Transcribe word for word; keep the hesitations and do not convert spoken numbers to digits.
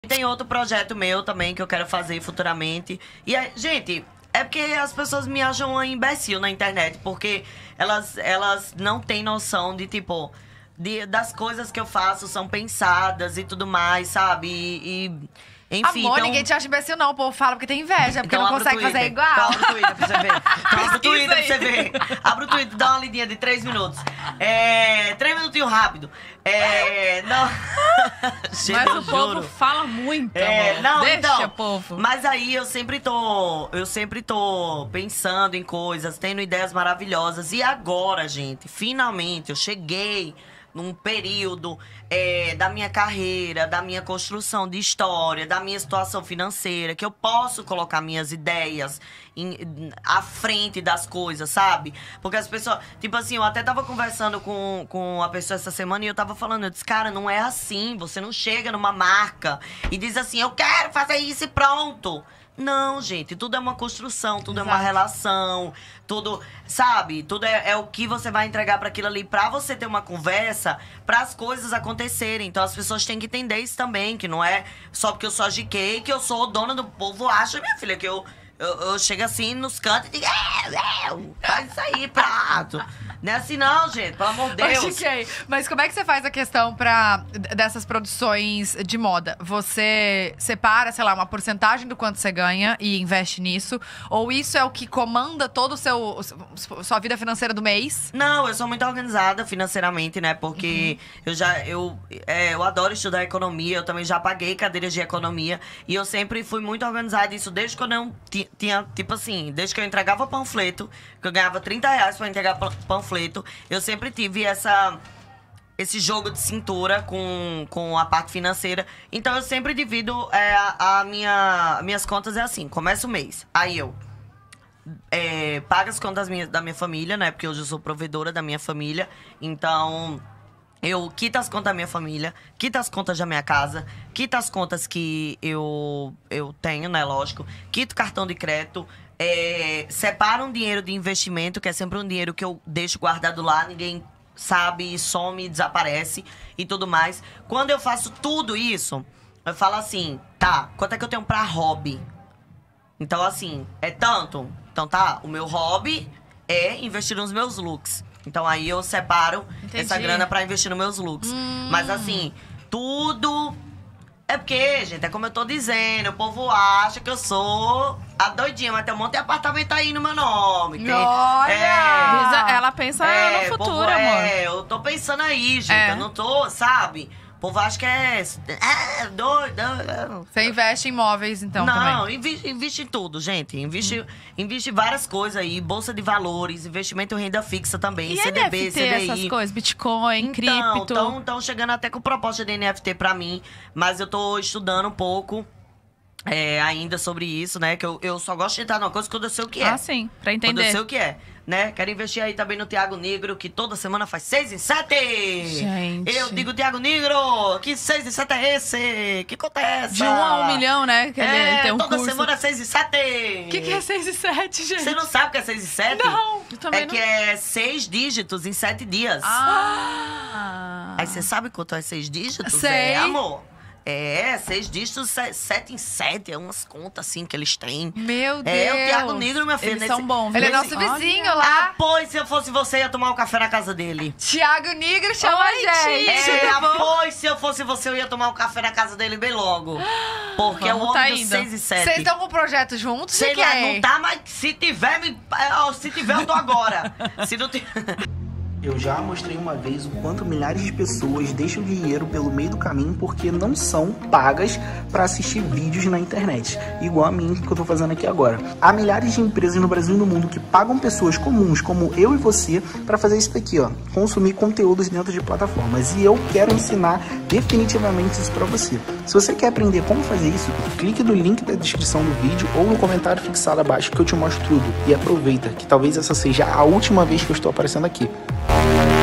Tem outro projeto meu também que eu quero fazer futuramente. E, aí, gente, é porque as pessoas me acham uma imbecil na internet, porque elas, elas não têm noção de, tipo, de, das coisas que eu faço são pensadas e tudo mais, sabe? E, e enfim, Amor, então... ninguém te acha imbecil não, o povo fala porque tem inveja, porque Então, não abre o consegue fazer Twitter. igual. Então, abre o Twitter pra você ver. Então, abre o Twitter pra aí. você ver. Abre o Twitter, dá uma lidinha de três minutos. É... Três minutinhos rápido. É... Não... Gente, Mas eu o povo juro. fala muito, É, amor. não, Deixa, então, povo. mas aí eu sempre tô, eu sempre tô pensando em coisas, tendo ideias maravilhosas. E agora, gente, finalmente eu cheguei num período é, da minha carreira, da minha construção de história, da minha situação financeira, que eu posso colocar minhas ideias em, à frente das coisas, sabe? Porque as pessoas... Tipo assim, eu até tava conversando com, com a pessoa essa semana e eu tava falando, eu disse, cara, não é assim. Você não chega numa marca e diz assim, eu quero fazer isso e pronto. Não, gente, tudo é uma construção, tudo Exato. é uma relação, tudo, sabe? Tudo é, é o que você vai entregar para aquilo ali, pra você ter uma conversa, para as coisas acontecerem. Então as pessoas têm que entender isso também, que não é só porque eu sou a G K que eu sou dona do povo, acha, minha filha, que eu, eu, eu chego assim nos cantos e digo, é, é, faz isso aí, prato. Não é assim não, gente, pelo amor de Deus. Ok, mas como é que você faz a questão pra, dessas produções de moda? Você separa, sei lá, uma porcentagem do quanto você ganha e investe nisso? Ou isso é o que comanda todo o seu sua vida financeira do mês? Não, eu sou muito organizada financeiramente, né? Porque uhum. eu já, eu, é, eu adoro estudar economia, eu também já paguei cadeiras de economia. E eu sempre fui muito organizada, isso desde que eu não tinha, tipo assim, desde que eu entregava panfleto, que eu ganhava trinta reais pra entregar panfleto, eu sempre tive essa, esse jogo de cintura com, com a parte financeira. Então eu sempre divido é, a, a minha, minhas contas é assim, começa o mês, aí eu é, pago as contas minhas, da minha família, né? Porque hoje eu sou provedora da minha família. Então eu quito as contas da minha família, quito as contas da minha casa, quito as contas que eu, eu tenho, né? Lógico, quito cartão de crédito. É, separa um dinheiro de investimento, que é sempre um dinheiro que eu deixo guardado lá, ninguém sabe, some, desaparece e tudo mais. Quando eu faço tudo isso, eu falo assim, tá, quanto é que eu tenho pra hobby? Então, assim, é tanto. Então, tá, o meu hobby é investir nos meus looks. Então, aí eu separo Entendi. essa grana pra investir nos meus looks. Hum. Mas, assim, tudo... É porque, gente, é como eu tô dizendo, o povo acha que eu sou a doidinha, mas tem um monte de apartamento aí no meu nome. Tem, Olha! é, Ela pensa é, no futuro, povo, amor. É, eu tô pensando aí, gente, É. eu não tô, sabe? O povo acha que é, é doido. Você investe em imóveis, então, não, também? investe, investe em tudo, gente. Investe, hum. investe em várias coisas aí. Bolsa de valores, investimento em renda fixa também. E C D B, N F T, C D I. essas coisas? Bitcoin, Então, cripto. estão chegando até com proposta de N F T pra mim. Mas eu tô estudando um pouco é, ainda sobre isso, né? Que eu, eu só gosto de entrar numa coisa quando eu sei o que é. Ah, sim, pra Quando eu entender. sei o que é, né? Quero investir aí também no Thiago Negro, que toda semana faz seis em sete! Gente. Eu digo, Thiago Negro, que seis em sete é esse? Que acontece? De um a um milhão, né? Que ele, É, ele tem um toda curso. semana é seis e sete! O que, que é seis e sete, gente? Você não sabe o que é seis e sete? Não, eu também É não. que é seis dígitos em sete dias. Ah! Aí você sabe quanto é seis dígitos? Sei. É, amor? É, seis dígitos, se- sete em sete. É umas contas assim que eles têm. Meu Deus! É, o Thiago Negro, minha filha. Eles nesse- são bons, Ele é viu? nosso Olha. vizinho Ah, lá. pois, se eu fosse você, ia tomar um café na casa dele. Tiago Negro chama Oi, a gente. É, tudo bom? pois, se eu fosse você, eu ia tomar um café na casa dele bem logo. Porque é o Vamos tá homem dos indo. seis e sete. Vocês estão com o projeto juntos? Sei de lá, quem? não tá, mas se tiver, me... é, se tiver, eu tô agora. Se não tiver... Eu já mostrei uma vez o quanto milhares de pessoas deixam dinheiro pelo meio do caminho porque não são pagas para assistir vídeos na internet, igual a mim que eu tô fazendo aqui agora. Há milhares de empresas no Brasil e no mundo que pagam pessoas comuns como eu e você para fazer isso daqui, ó, consumir conteúdos dentro de plataformas. E eu quero ensinar definitivamente isso para você. Se você quer aprender como fazer isso, clique no link da descrição do vídeo ou no comentário fixado abaixo que eu te mostro tudo. E aproveita que talvez essa seja a última vez que eu estou aparecendo aqui.